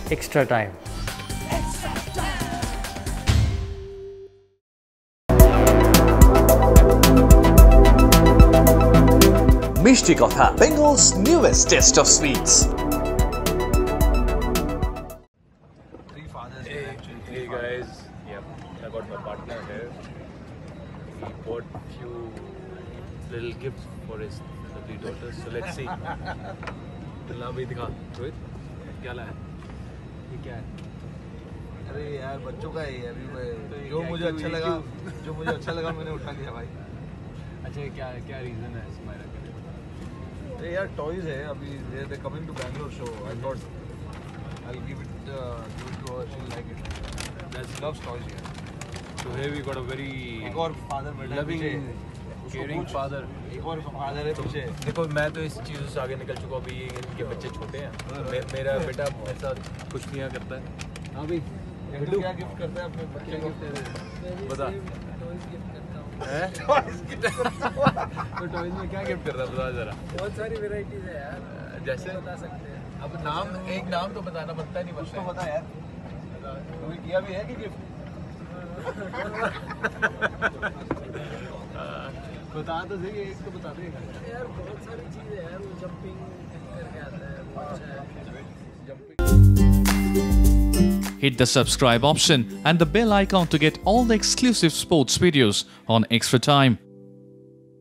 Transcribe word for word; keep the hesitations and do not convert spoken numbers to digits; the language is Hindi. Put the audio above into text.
extra time. Mishti Kotha, Bengal's newest taste of sweets. Hey, hey guys, yep, I got my partner here. He bought few little gifts for his lovely daughters. So let's see. दुल्हा भी दिखा, रोहित क्या लाया? ये क्या है? अरे यार बच्चों का है अभी मैं जो मुझे अच्छा लगा जो मुझे अच्छा लगा मैंने उठा लिया भाई। अच्छा क्या क्या रीजन है स्माइल के लिए? अरे यार टॉयज है अभी they coming to Bangalore so I thought I will give it to her she like it that's loves toys यार। So here we got a very एक और फादर बैठा है loving, पीछे caring father. एक और फादर है पीछे। देखो मैं तो इस चीज़ से आगे निकल चुका अभी इनके बच्चे छोटे हैं तो मे, मेरा बेटा ऐसा कुछ नहीं करता है। हाँ भाई क्या गिफ्ट करता है अपने बच्चे को बता हैं? तो टॉयज में क्या गिफ्ट करता है बता जरा। बहुत सारी वेराइटीज है यार, जैसे बता सकते हैं। अब नाम एक नाम तो बताना बनता नहीं कुछ बनता तो बता यार तुम्हें किया भी है कि गिफ्ट बता तो सही एक तो बता दे यार बहुत सारी चीज़ें है यार, वो जंपिंग करके आता है वो अच्छा है। Hit the subscribe option and the bell icon to get all the exclusive sports videos on Extra Time.